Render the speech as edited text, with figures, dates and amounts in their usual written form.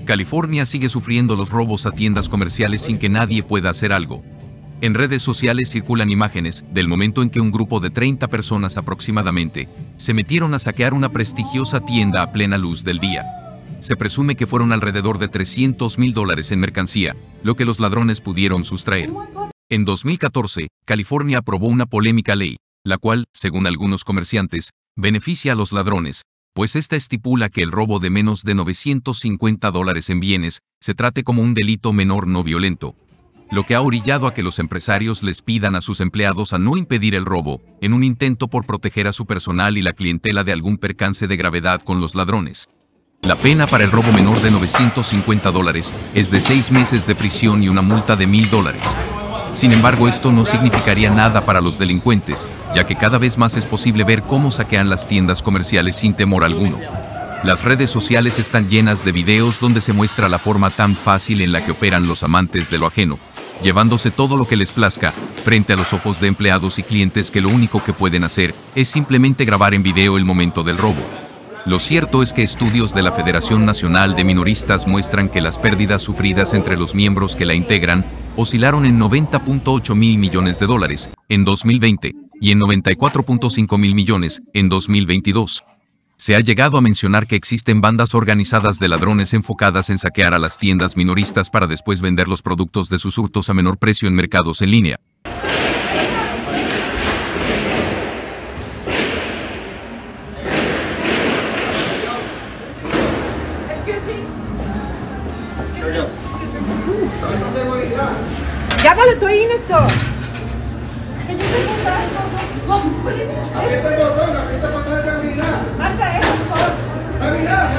California sigue sufriendo los robos a tiendas comerciales sin que nadie pueda hacer algo. En redes sociales circulan imágenes del momento en que un grupo de 30 personas aproximadamente se metieron a saquear una prestigiosa tienda a plena luz del día. Se presume que fueron alrededor de $300,000 en mercancía, lo que los ladrones pudieron sustraer. En 2014, California aprobó una polémica ley, la cual, según algunos comerciantes, beneficia a los ladrones, pues esta estipula que el robo de menos de $950 en bienes se trate como un delito menor no violento, lo que ha orillado a que los empresarios les pidan a sus empleados a no impedir el robo, en un intento por proteger a su personal y la clientela de algún percance de gravedad con los ladrones. La pena para el robo menor de $950 es de 6 meses de prisión y una multa de $1,000. Sin embargo, esto no significaría nada para los delincuentes, ya que cada vez más es posible ver cómo saquean las tiendas comerciales sin temor alguno. Las redes sociales están llenas de videos donde se muestra la forma tan fácil en la que operan los amantes de lo ajeno, llevándose todo lo que les plazca, frente a los ojos de empleados y clientes que lo único que pueden hacer es simplemente grabar en video el momento del robo. Lo cierto es que estudios de la Federación Nacional de Minoristas muestran que las pérdidas sufridas entre los miembros que la integran oscilaron en $90.8 mil millones en 2020 y en $94.5 mil millones en 2022. Se ha llegado a mencionar que existen bandas organizadas de ladrones enfocadas en saquear a las tiendas minoristas para después vender los productos de sus hurtos a menor precio en mercados en línea. Llámalo tú ahí en esto. Aprieta el botón de habilidad. Marca eso, por favor. Habilidad.